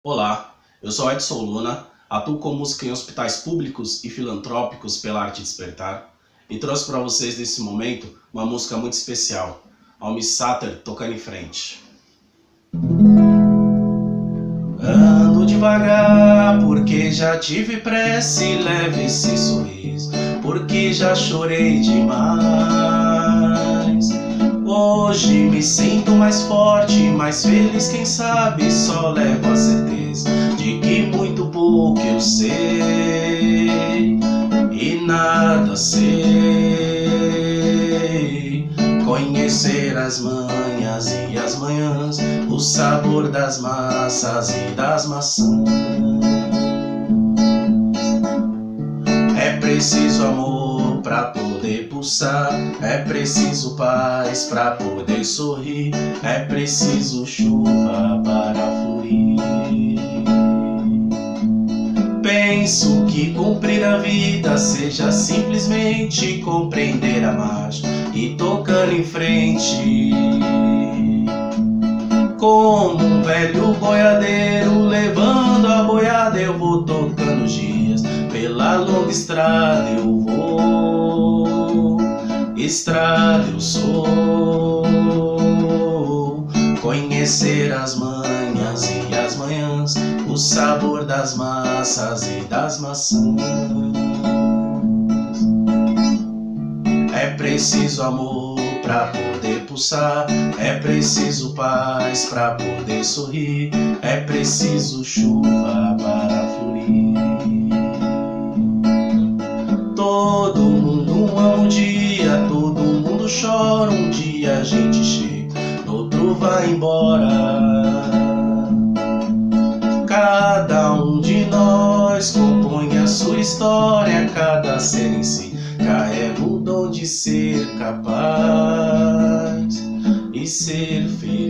Olá, eu sou Edson Luna, atuo com música em hospitais públicos e filantrópicos pela Arte Despertar e trouxe para vocês nesse momento uma música muito especial, Almi Sater, Tocando em Frente. Ando devagar porque já tive pressa, leve esse sorriso porque já chorei demais. Hoje me sinto mais forte, mais feliz, quem sabe só levo a certeza de que muito pouco eu sei e nada sei. Conhecer as manhas e as manhãs, o sabor das massas e das maçãs. É preciso amor pra poder pulsar, é preciso paz pra poder sorrir, é preciso chuva para florir. Penso que cumprir a vida seja simplesmente compreender a marcha e tocando em frente. Como um velho boiadeiro levando a boiada, eu vou tocando os dias. Pela longa estrada eu vou, estrada eu sou. Conhecer as manhas e as manhãs, o sabor das massas e das maçãs. É preciso amor pra poder pulsar, é preciso paz pra poder sorrir, é preciso chuva para florir. Todo mundo ama um dia, todo mundo chora, um dia a gente chega, no outro vai embora. Cada um de nós compõe a sua história, cada ser em si carrega o dom de ser capaz e ser feliz.